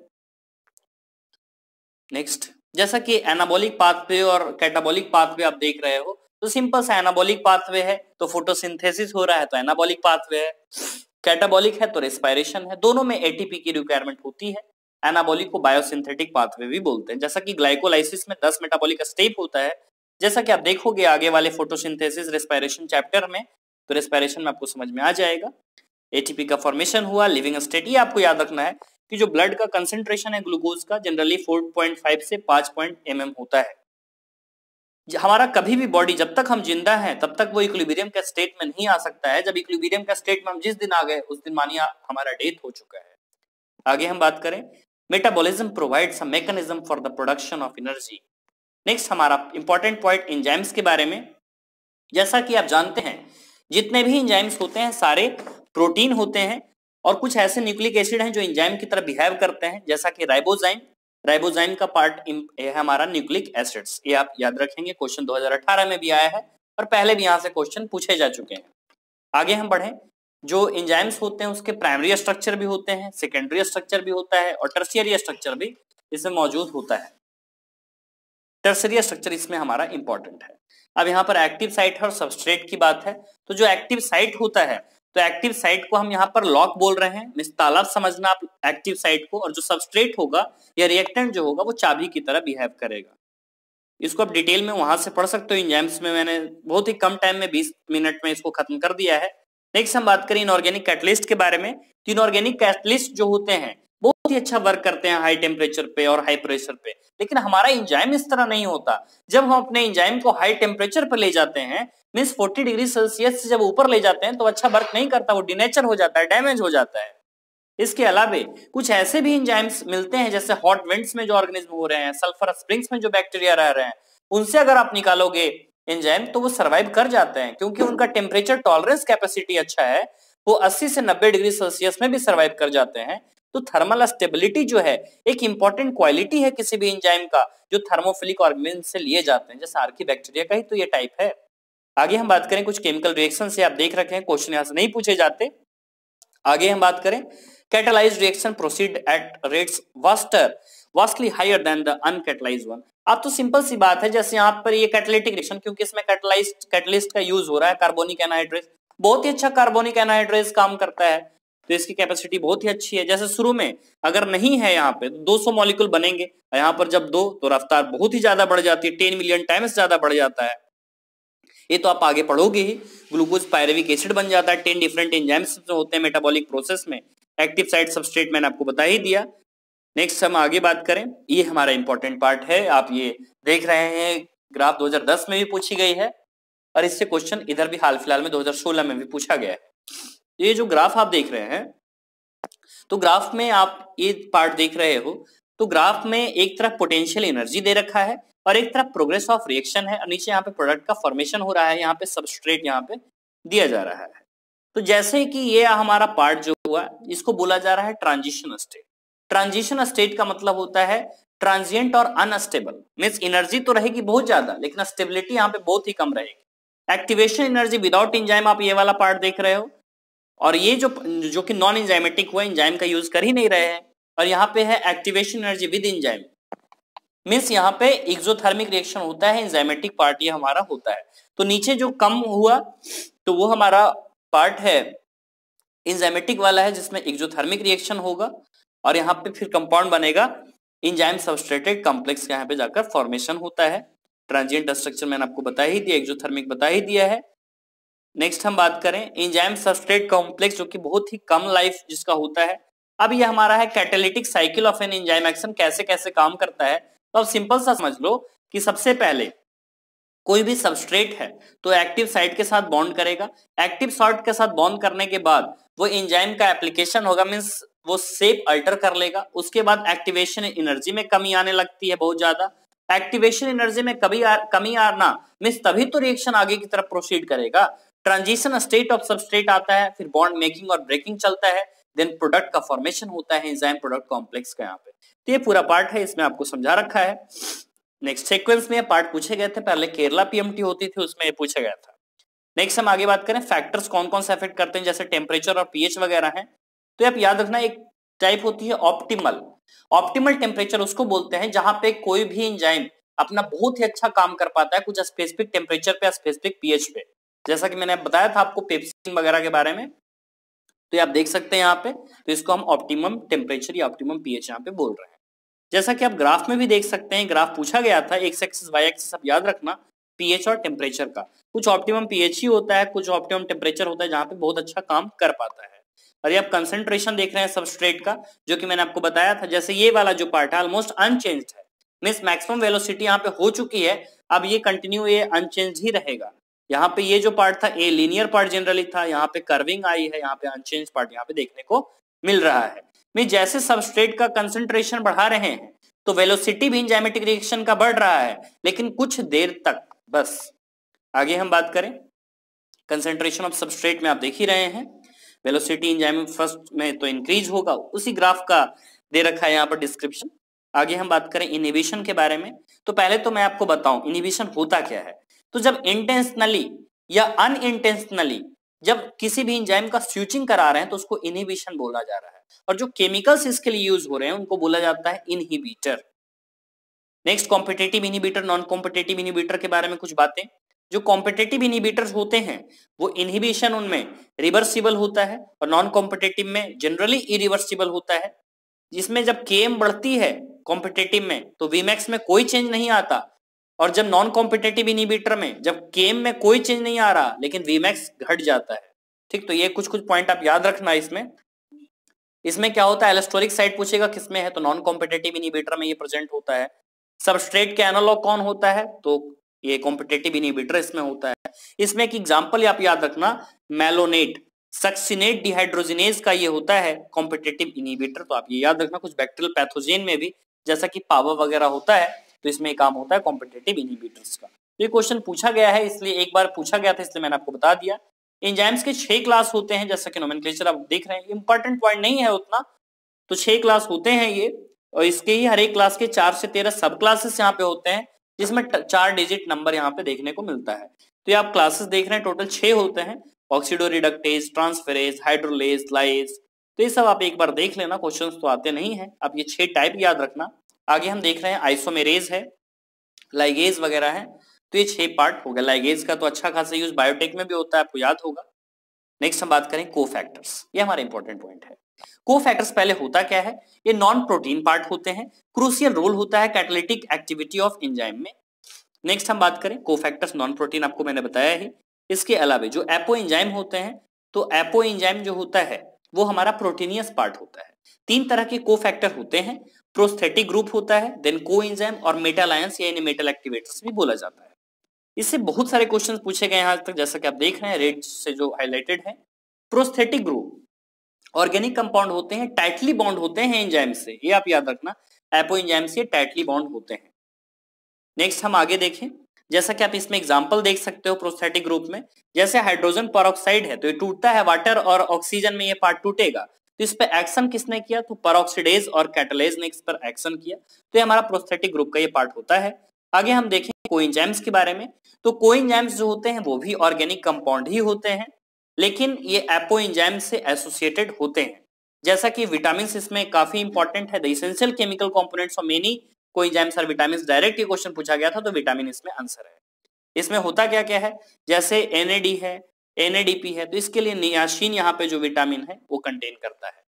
नेक्स्ट जैसा कि एनाबॉलिक पाथवे और कैटाबॉलिक पाथवे आप देख रहे हो, तो सिंपल सा एनाबॉलिक पाथवे है तो फोटोसिंथेसिस हो रहा है तो एनाबॉलिक पाथवे है, कैटाबॉलिक है तो रेस्पिरेशन है, दोनों में एटीपी की रिक्वायरमेंट होती है। एनाबॉलिक को बायोसिंथेटिक पाथवे भी बोलते हैं। जैसा कि ग्लाइकोलाइसिस में 10 मेटाबॉलिक स्टेप होता है, जैसा कि आप देखोगे आगे वाले फोटोसिंथेसिस रेस्पिरेशन चैप्टर में, तो रेस्पिरेशन में आपको समझ में आ जाएगा। एटीपी का फॉर्मेशन हुआ, लिविंग स्टेट, ये आपको याद रखना है कि जो ब्लड का कंसेंट्रेशन है ग्लूकोज का जनरली 4.5 से 5 mm होता है। हमारा कभी भी बॉडी जब तक हम जिंदा हैं तब तक वो इक्विलिब्रियम का स्टेट में नहीं आ सकता है। जब इक्विलिब्रियम का स्टेट में हम जिस दिन आ गए उस दिन मानिए हमारा डेथ हो चुका है। आगे हम बात करें, metabolism provides a mechanism for the production of energy. Next हमारा इंपॉर्टेंट पॉइंट एंजाइम्स के बारे में। जैसा कि आप जानते हैं जितने भी एंजाइम्स होते हैं सारे प्रोटीन होते हैं, और कुछ ऐसे न्यूक्लिक एसिड हैं जो एंजाइम की तरह बिहेव करते हैं, जैसा कि राइबोजाइम, राइबोजाइम का पार्ट है हमारा न्यूक्लिक एसिड्स, ये आप याद रखेंगे, क्वेश्चन 2018 में भी आया है और पहले भी यहाँ से क्वेश्चन पूछे जा चुके हैं। आगे हम बढ़ें, जो एंजाइम्स होते हैं उसके प्राइमरी स्ट्रक्चर भी होते हैं, सेकेंडरी स्ट्रक्चर भी होता है और टर्शियरी स्ट्रक्चर भी इसमें मौजूद होता है। टर्शियरी स्ट्रक्चर इसमें हमारा इंपॉर्टेंट है। अब यहाँ पर एक्टिव साइट और सबस्ट्रेट की बात है, तो जो एक्टिव साइट होता है तो एक्टिव साइट को हम यहाँ पर लॉक बोल रहे हैं, मिस ताला समझना आप एक्टिव साइट को, और जो सबस्ट्रेट होगा या रिएक्टेंट जो होगा वो चाबी की तरह बिहेव करेगा। इसको आप डिटेल में वहां से पढ़ सकते हो, एंजाइम्स में मैंने बहुत ही कम टाइम में 20 मिनट में इसको खत्म कर दिया है। नेक्स्ट हम बात करें इनऑर्गेनिक कैटलिस्ट के बारे में। तो इनऑर्गेनिक कैटलिस्ट जो होते हैं बहुत ही अच्छा वर्क करते हैं हाई टेम्परेचर पे और हाई प्रेशर पे, लेकिन हमारा एंजाइम इस तरह नहीं होता। जब हम अपने एंजाइम को हाई टेम्परेचर पर ले जाते हैं, मींस 40 डिग्री सेल्सियस से जब ऊपर ले जाते हैं तो अच्छा वर्क नहीं करता, वो डिनेचर हो जाता है, डैमेज हो जाता है। इसके अलावे कुछ ऐसे भी एंजाइम्स मिलते हैं जैसे हॉट वेंट्स में जो ऑर्गेनिज्म हो रहे हैं, सल्फर स्प्रिंग्स में जो बैक्टीरिया रह रहे हैं, उनसे अगर आप निकालोगे एंजाइम तो वो सर्वाइव कर जाते हैं, क्योंकि उनका टेम्परेचर टॉलरेंस कैपेसिटी अच्छा है, वो 80 से 90 डिग्री सेल्सियस में भी सर्वाइव कर जाते हैं। तो थर्मल स्टेबिलिटी जो है एक इंपॉर्टेंट क्वालिटी है किसी भी एंजाइम का, जो थर्मोफिलिक ऑर्गेनिज्म से लिए जाते हैं, जैसे आर्कीबैक्टीरिया का ही तो ये टाइप है। आगे हम बात करें कुछ केमिकल रिएक्शन से, आप देख रखे हैं क्वेश्चन यहां से नहीं पूछे जाते। आगे हम बात करें, catalysed reaction proceed at rates vastly higher than the uncatalysed one. अब तो सिंपल सी बात है, जैसे यहाँ पर ये कैटालिटिक रिएक्शन, क्योंकि इसमें कैटलिस्ट का यूज हो रहा है, कार्बोनिक एनहाइड्रेज, बहुत ही अच्छा कार्बोनिक एनहाइड्रेज काम करता है, तो इसकी कैपेसिटी बहुत ही अच्छी है। जैसे शुरू में अगर नहीं है यहाँ पे 200 मॉलिक्यूल बनेंगे, यहाँ पर जब 2 तो रफ्तार बहुत ही ज्यादा बढ़ जाती है, 10 मिलियन टाइम्स ज्यादा बढ़ जाता है। ये तो आप आगे पढ़ोगे ही। ग्लूकोज पायरेविक एसिड बन जाता है, 10 डिफरेंट एंजाइम्स जो होते हैं मेटाबॉलिक प्रोसेस में। एक्टिव साइट सबस्ट्रेट मैंने आपको बता ही दिया। नेक्स्ट हम आगे बात करें, ये हमारा इंपॉर्टेंट पार्ट है, आप ये देख रहे हैं ग्राफ 2010 में भी पूछी गई है और इससे क्वेश्चन इधर भी हाल फिलहाल में 2016 में भी पूछा गया है। ये जो ग्राफ आप देख रहे हैं, तो ग्राफ में आप ये पार्ट देख रहे हो, तो ग्राफ में एक तरफ पोटेंशियल एनर्जी दे रखा है और एक तरफ प्रोग्रेस ऑफ रिएक्शन है, और नीचे यहाँ पे प्रोडक्ट का फॉर्मेशन हो रहा है, यहाँ पे सबस्ट्रेट यहाँ पे दिया जा रहा है। तो जैसे कि ये हमारा पार्ट जो हुआ इसको बोला जा रहा है ट्रांजिशन स्टेट। ट्रांजिशन स्टेट का मतलब होता है ट्रांजिएंट और अनस्टेबल, मींस एनर्जी तो रहेगी बहुत ज्यादा लेकिन स्टेबिलिटी यहाँ पे बहुत ही कम रहेगी। एक्टिवेशन एनर्जी विदाउट एंजाइम, आप ये वाला पार्ट देख रहे हो, और ये जो कि नॉन एंजाइमेटिक हुआ, एंजाइम का यूज कर ही नहीं रहे हैं, और यहाँ पे है activation energy with enzyme, means यहाँ पे एक्सोथर्मिक रिएक्शन होता है, एंजाइमेटिक पार्ट ये हमारा होता है। तो नीचे जो कम हुआ तो वो हमारा पार्ट है एंजाइमेटिक वाला है, जिसमें एक्सोथर्मिक रिएक्शन होगा और यहाँ पे फिर कंपाउंड बनेगा, एंजाइम सबस्ट्रेटेड कॉम्प्लेक्स का यहाँ पे जाकर फॉर्मेशन होता है। ट्रांजिएंट स्ट्रक्चर मैंने आपको बता ही दिया, एक्सोथर्मिक बता ही दिया है। नेक्स्ट हम बात करें एंजाइम सबस्ट्रेट कॉम्प्लेक्स, जो कि बहुत ही कम लाइफ जिसका होता है। अब ये हमारा है catalytic cycle of an enzyme action, कैसे कैसे काम करता है। तो अब सिंपल सा समझ लो कि सबसे पहले कोई भी सबस्ट्रेट है तो एक्टिव साइट के साथ बॉन्ड करेगा, एक्टिव साइट के साथ बॉन्ड करने के बाद वो एंजाइम का एप्लीकेशन होगा, मींस वो शेप अल्टर कर लेगा। उसके बाद एक्टिवेशन एनर्जी में कमी आने लगती है बहुत ज्यादा। एक्टिवेशन एनर्जी में कमी आना मींस तभी तो रिएक्शन आगे की तरफ प्रोसीड करेगा। ट्रांजिशन स्टेट ऑफ सबस्ट्रेट आता है, फिर बॉन्ड मेकिंग और ब्रेकिंग चलता है, देन प्रोडक्ट का फॉर्मेशन होता है एंजाइम प्रोडक्ट कॉम्प्लेक्स का। यहाँ पे तो ये पूरा पार्ट है, इसमें आपको समझा रखा है। नेक्स्ट सीक्वेंस में पार्ट पूछे गए थे, पहले केरला पीएमटी होती थी उसमें ये पूछा गया था। नेक्स्ट हम आगे बात करें फैक्टर्स कौन कौन से अफेक्ट करते हैं, जैसे टेम्परेचर और पीएच वगैरह है। तो आप याद रखना एक टाइप होती है ऑप्टिमल। ऑप्टिमल टेम्परेचर उसको बोलते हैं जहां पे कोई भी एंजाइम अपना बहुत ही अच्छा काम कर पाता है कुछ स्पेसिफिक टेम्परेचर पे, स्पेसिफिक पीएच पे। जैसा कि मैंने बताया था आपको पेप्सिन वगैरह के बारे में, तो आप देख सकते हैं यहाँ पे। तो इसको हम ऑप्टिमम टेम्परेचर या ऑप्टिमम पीएच यहाँ पे बोल रहे हैं। जैसा कि आप ग्राफ में भी देख सकते हैं, ग्राफ पूछा गया था एक्स एक्सिस वाई एक्सिस, आप याद रखना पीएच और टेम्परेचर का। कुछ ऑप्टिमम पीएच ही होता है, कुछ ऑप्टिमम टेम्परेचर होता है जहां पे बहुत अच्छा काम कर पाता है। और ये आप कंसंट्रेशन देख रहे हैं सबस्ट्रेट का, जो कि मैंने आपको बताया था। जैसे ये वाला जो पार्ट है ऑलमोस्ट अनचेंज्ड है, मींस मैक्सिमम वेलोसिटी यहाँ पे हो चुकी है, अब ये कंटिन्यू ये अनचेंज ही रहेगा। यहाँ पे ये जो पार्ट था ए लीनियर पार्ट जनरली था, यहाँ पे कर्विंग आई है, यहाँ पे अनचेंज पार्ट यहाँ पे देखने को मिल रहा है। मैं जैसे सबस्ट्रेट का कंसंट्रेशन बढ़ा रहे हैं तो वेलोसिटी भी एंजाइमेटिक रिएक्शन का बढ़ रहा है, लेकिन कुछ देर तक बस। आगे हम बात करें कंसंट्रेशन ऑफ सबस्ट्रेट में, आप देख ही रहे हैं वेलोसिटी एंजाइम फर्स्ट में तो इंक्रीज होगा, उसी ग्राफ का दे रखा है यहाँ पर डिस्क्रिप्शन। आगे हम बात करें इनहिबिशन के बारे में, तो पहले तो मैं आपको बताऊं इनहिबिशन होता क्या है। तो जब इंटेंशनली या अनइंटेंशनली जब किसी भी एंजाइम का स्विचिंग करा रहे हैं तो उसको इनहिबिशन बोला जा रहा है, और जो केमिकल्स इसके लिए यूज हो रहे हैं उनको बोला जाता है inhibitor. Next competitive inhibitor, non competitive inhibitor के बारे में कुछ बातें। जो कॉम्पिटिटिव इनहिबिटर्स होते हैं वो इनहिबिशन उनमें रिवर्सिबल होता है, और नॉन कॉम्पिटिटिव में जनरली इरिवर्सिबल होता है। जिसमें जब केएम बढ़ती है कॉम्पिटिटिव में तो वीमैक्स में कोई चेंज नहीं आता, और जब नॉन कॉम्पिटिटिव इनहिबिटर में जब केएम में कोई चेंज नहीं आ रहा लेकिन वीमैक्स घट जाता है। ठीक, तो ये कुछ कुछ पॉइंट आप याद रखना इसमें क्या होता है, एलोस्टेरिक साइट पूछेगा किसमें है, तो नॉन कॉम्पिटिटिव इनहिबिटर में ये प्रेजेंट होता है। सबस्ट्रेट के एनालॉग कौन होता है, तो ये कॉम्पिटिटिव इनहिबिटर इसमें होता है। इसमें एक एग्जांपल आप याद रखना मैलोनेट, सक्सिनेट डिहाइड्रोजिनेज का ये होता है कॉम्पिटिटिव इनहिबिटर। तो आप ये याद रखना कुछ बैक्टीरियल पैथोजेन में भी जैसा कि पावर वगैरह होता है तो इसमें काम होता है कॉम्पिटिटिव इनहिबिटर्स का। ये क्वेश्चन पूछा गया है, इसलिए एक बार पूछा गया था इसलिए मैंने आपको बता दिया। एंजाइम्स के 6 क्लास होते हैं, जैसा कि नोमेनक्लेचर आप देख रहे हैं, इंपॉर्टेंट पॉइंट नहीं है उतना, तो 6 क्लास होते हैं ये, और इसके ही हर एक क्लास के 4 से 13 सब क्लासेस यहाँ पे होते हैं, जिसमें 4 डिजिट नंबर यहाँ पे देखने को मिलता है। तो ये आप क्लासेस देख रहे हैं टोटल 6 होते हैं, ऑक्सीडोरिडक्टेज, ट्रांसफेरेज, हाइड्रोलेज, लाइज। तो ये सब आप एक बार देख लेना, क्वेश्चंस तो आते नहीं है, आप ये 6 टाइप याद रखना। आगे हम देख रहे हैं आइसोमेरेज है, लाइगेज वगैरह है, तो ये 6 पार्ट हो गया। लाइगेज का तो अच्छा खासा यूज बायोटेक में भी होता है, आपको याद होगा। नेक्स्ट हम बात करें कोफैक्टर्स, ये हमारा इंपॉर्टेंट पॉइंट है। कोफैक्टर्स पहले होता क्या है, ये नॉन प्रोटीन पार्ट होते हैं, क्रूशियल रोल होता है कैटालिटिक एक्टिविटी ऑफ एंजाइम में। नेक्स्ट हम बात करें कोफैक्टर्स नॉन प्रोटीन, आपको मैंने बताया ही। इसके अलावा जो एपो एंजाइम होते हैं, तो एपो एंजाइम जो होता है वो हमारा प्रोटीनियस पार्ट होता है। 3 तरह के कोफैक्टर होते हैं, प्रोस्थेटिक ग्रुप होता है, देन को एंजाइम और मेटल आयंस या मेटल एक्टिवेटर्स भी बोला जाता है। इससे बहुत सारे क्वेश्चंस पूछे गए हैं आज तक, जैसा कि आप देख रहे हैं रेड से जो हाईलाइटेड है। प्रोस्थेटिक ग्रुप ऑर्गेनिक कंपाउंड होते हैं, टाइटली बॉन्ड होते हैं एंजाइम से, ये आप याद रखना, एपो एंजाइम से टाइटली बॉन्ड होते हैं। नेक्स्ट हम आगे देखें, जैसा कि आप इसमें एग्जांपल देख सकते हो प्रोस्थेटिक ग्रुप में, जैसे हाइड्रोजन पेरोक्साइड है तो ये टूटता है, वाटर और ऑक्सीजन में ये पार्ट टूटेगा, तो इस पर एक्शन किसने किया, तो पेरोक्सिडेज और कैटालेज ने इस पर एक्शन किया, तो ये हमारा प्रोस्थेटिक ग्रुप का ये पार्ट होता है। आगे हम देखें कोएंजाइम्स के बारे में, तो कोएंजाइम्स जो होते हैं वो भी ऑर्गेनिक कंपाउंड ही होते हैं, लेकिन ये एपो एंजाइम से एसोसिएटेड होते हैं। जैसा कि विटामिन इसमें काफी इंपॉर्टेंट है, the essential chemical components of many coenzymes are vitamin, direct ये क्वेश्चन पूछा गया था तो विटामिन इसमें आंसर है। इसमें होता क्या क्या है, जैसे NAD है, NADP है, तो इसके लिए नियासिन यहाँ पे जो विटामिन है वो कंटेन करता है।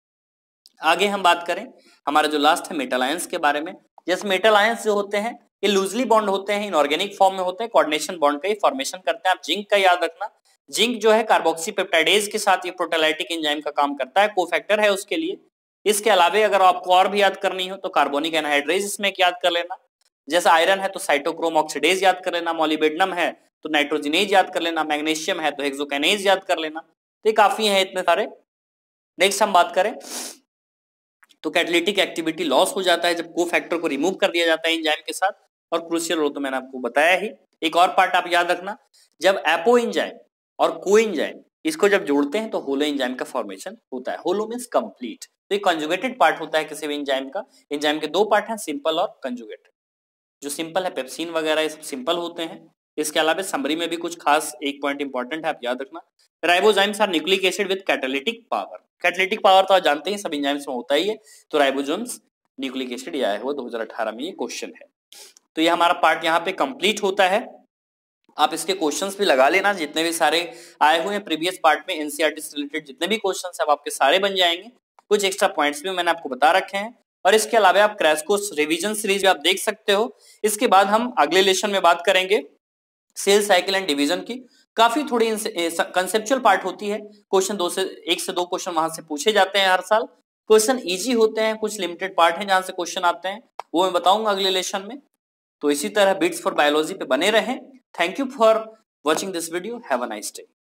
आगे हम बात करें हमारा जो लास्ट है मेटल आयंस के बारे में, जैसे मेटल आयंस जो होते हैं ये लूजली बॉन्ड होते हैं, इनऑर्गेनिक फॉर्म में होते हैं, कोऑर्डिनेशन बॉन्ड का ही फॉर्मेशन करते हैं। आप जिंक का याद रखना, जिंक जो है कार्बोक्सीपेप्टाइडेज के साथ ये प्रोटोलाइटिक एंजाइम का काम करता है, कोफैक्टर है उसके लिए। इसके अलावे अगर आपको और भी याद करनी हो तो कार्बोनिक एनहाइड्रेज इसमें याद कर लेना, जैसे आयरन है तो साइटोक्रोम ऑक्सीडेज याद कर लेना, मॉलिब्डेनम है तो नाइट्रोजिनेज याद कर लेना, मैग्नीशियम है तो हेक्सोकिनेज याद कर लेना। तो ये काफी है इतने सारे। नेक्स्ट हम बात करें तो कैटालिटिक एक्टिविटी लॉस हो जाता है जब कोफैक्टर को रिमूव कर दिया जाता है एंजाइम के साथ, और क्रूशियल रोल तो मैंने आपको बताया ही। एक और पार्ट आप याद रखना, जब एपो एंजाइम और को एंजाइम इसको जब जोड़ते हैं तो होलो एंजाइम का फॉर्मेशन होता है। Holo means complete. तो ये कंजुगेटेड पार्ट होता है किसी भी एंजाइम का। एंजाइम के दो पार्ट हैं, सिंपल और कंजुगेटेड। जो सिंपल है पेप्सिन वगैरह ये सब सिंपल होते हैं। इसके अलावा समरी में भी कुछ खास एक पॉइंट इंपॉर्टेंट है, आप याद रखना, ribozymes are nucleic acid with catalytic power. Catalytic power तो आप जानते हैं सब एंजाइम्स में होता ही है, तो राइबोसोम्स न्यूक्लिक एसिड ये आया हुआ 2018 में ये क्वेश्चन है। तो ये हमारा पार्ट यहाँ पे कंप्लीट होता है। आप इसके क्वेश्चंस भी लगा लेना, जितने भी सारे आए हुए हैं प्रीवियस पार्ट में एनसीईआरटी से रिलेटेड जितने भी क्वेश्चंस हैं आपके सारे बन जाएंगे। कुछ एक्स्ट्रा पॉइंट्स भी मैंने आपको बता रखे हैं, और इसके अलावा आप क्रैश कोर्स रिवीजन सीरीज भी आप देख सकते हो। इसके बाद हम अगले लेसन में बात करेंगे सेल साइकिल एंड डिवीजन की। काफी थोड़ी कंसेप्चुअल पार्ट होती है, क्वेश्चन 1 से 2 क्वेश्चन वहां से पूछे जाते हैं हर साल। क्वेश्चन इजी होते हैं, कुछ लिमिटेड पार्ट हैं जहां से क्वेश्चन आते हैं, वो मैं बताऊंगा अगले लेसन में। तो इसी तरह बिट्स फॉर बायोलॉजी पे बने रहें। Thank you for watching this video, have a nice day.